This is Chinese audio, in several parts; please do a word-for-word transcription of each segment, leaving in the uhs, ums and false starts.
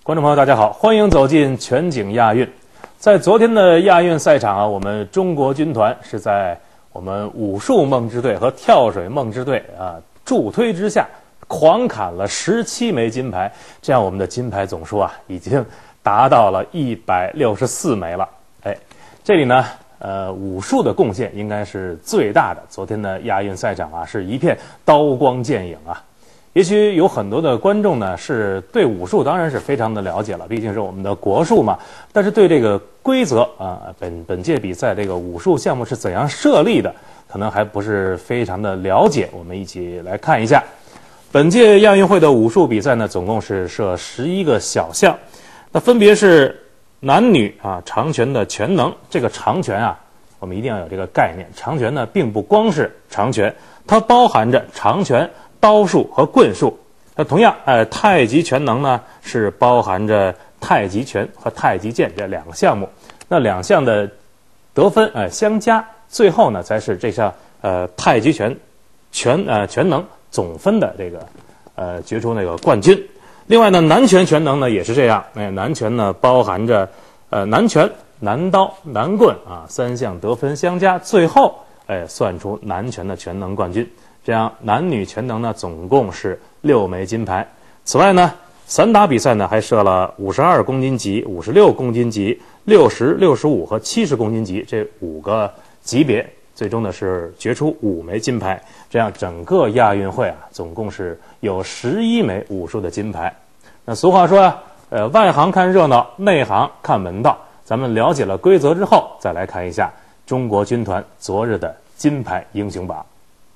观众朋友，大家好，欢迎走进全景亚运。在昨天的亚运赛场啊，我们中国军团是在我们武术梦之队和跳水梦之队啊助推之下，狂砍了十七枚金牌，这样我们的金牌总数啊已经达到了一百六十四枚了。哎，这里呢，呃，武术的贡献应该是最大的。昨天的亚运赛场啊，是一片刀光剑影啊。也许有很多的观众呢是对武术当然是非常的了解了，毕竟是我们的国术嘛。但是对这个规则啊，本本届比赛这个武术项目是怎样设立的，可能还不是非常的了解。我们一起来看一下，本届亚运会的武术比赛呢，总共是设十一个小项，那分别是男女啊长拳的拳能。这个长拳啊，我们一定要有这个概念，长拳呢并不光是长拳，它包含着长拳、刀术和棍术。那同样，呃，太极拳能呢是包含着太极拳和太极剑这两个项目。那两项的得分呃相加，最后呢才是这项呃太极拳拳呃拳能总分的这个呃决出那个冠军。另外呢，男拳拳能呢也是这样，哎，男拳呢包含着呃男拳、男刀、男棍啊三项得分相加，最后哎算出男拳的拳能冠军。这样男女拳能呢总共是六枚金牌。此外呢，散打比赛呢还设了五十二公斤级、五十六公斤级、六十、六十五和七十公斤级这五个级别，最终呢是决出五枚金牌。这样整个亚运会啊，总共是有十一枚武术的金牌。那俗话说啊，呃，外行看热闹，内行看门道。咱们了解了规则之后，再来看一下中国军团昨日的金牌英雄榜。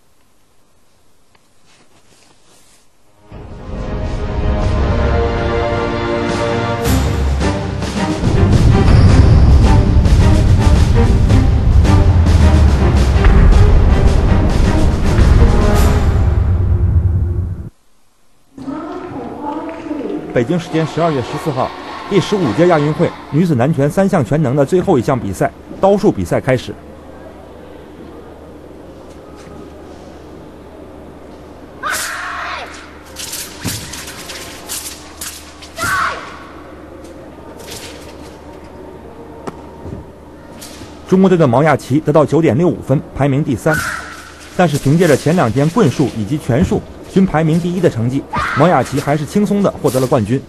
北京时间十二月十四号，第十五届亚运会女子男拳三项全能的最后一项比赛——刀术比赛开始。中国队的毛亚琦得到九点六五分，排名第三。但是凭借着前两天棍术以及拳术均排名第一的成绩，毛亚琦还是轻松地获得了冠军。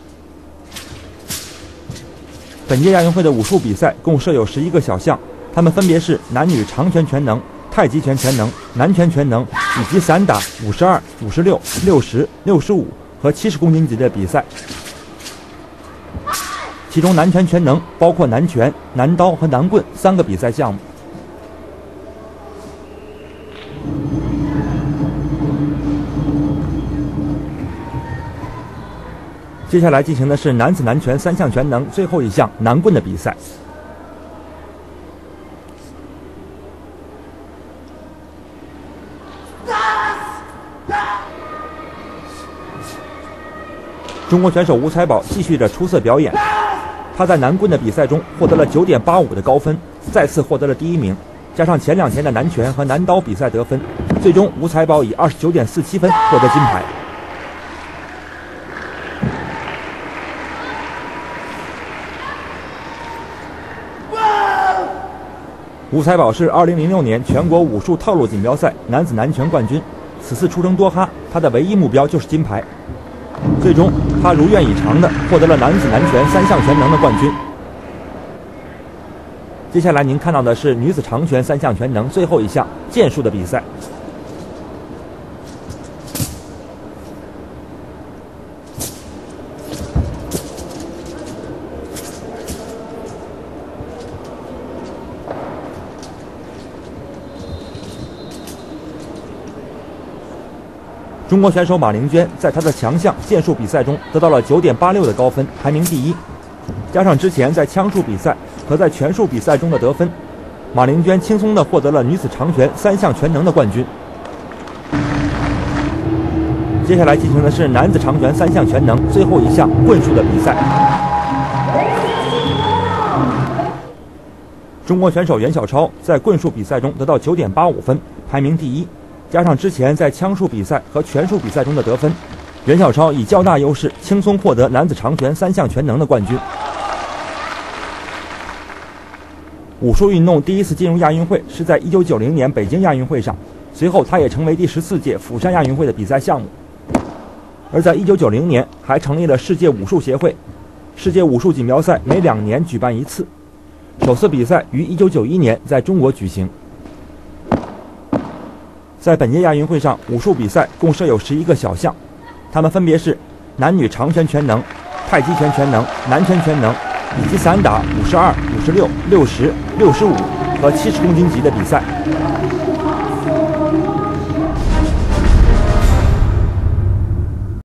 本届亚运会的武术比赛共设有十一个小项，它们分别是男女长拳全能、太极拳全能、男拳全能以及散打五十二、五十六、六十、六十五和七十公斤级的比赛。其中男拳全能包括男拳、男刀和男棍三个比赛项目。接下来进行的是男子男拳三项全能最后一项男棍的比赛。中国选手吴财宝继续着出色表演，他在男棍的比赛中获得了九点八五的高分，再次获得了第一名。加上前两天的男拳和男刀比赛得分，最终吴财宝以二十九点四七分获得金牌。吴财宝是二零零六年全国武术套路锦标赛男子男拳冠军，此次出征多哈，他的唯一目标就是金牌。最终，他如愿以偿地获得了男子男拳三项全能的冠军。接下来您看到的是女子长拳三项全能最后一项剑术的比赛。中国选手马玲娟在她的强项剑术比赛中得到了九点八六的高分，排名第一。加上之前在枪术比赛和在拳术比赛中的得分，马玲娟轻松地获得了女子长拳三项全能的冠军。接下来进行的是男子长拳三项全能最后一项棍术的比赛。中国选手袁晓超在棍术比赛中得到九点八五分，排名第一。加上之前在枪术比赛和拳术比赛中的得分， 任小超以较大优势轻松获得男子长拳三项全能的冠军。武术运动第一次进入亚运会是在一九九零年北京亚运会上，随后它也成为第十四届釜山亚运会的比赛项目。而在一九九零年还成立了世界武术协会，世界武术锦标赛每两年举办一次，首次比赛于一九九一年在中国举行。在本届亚运会上，武术比赛共设有十一个小项，它们分别是男女长拳全能、太极拳全能、南拳全能，以及散打五十二、五十六、六十、六十五和七十公斤级的比赛。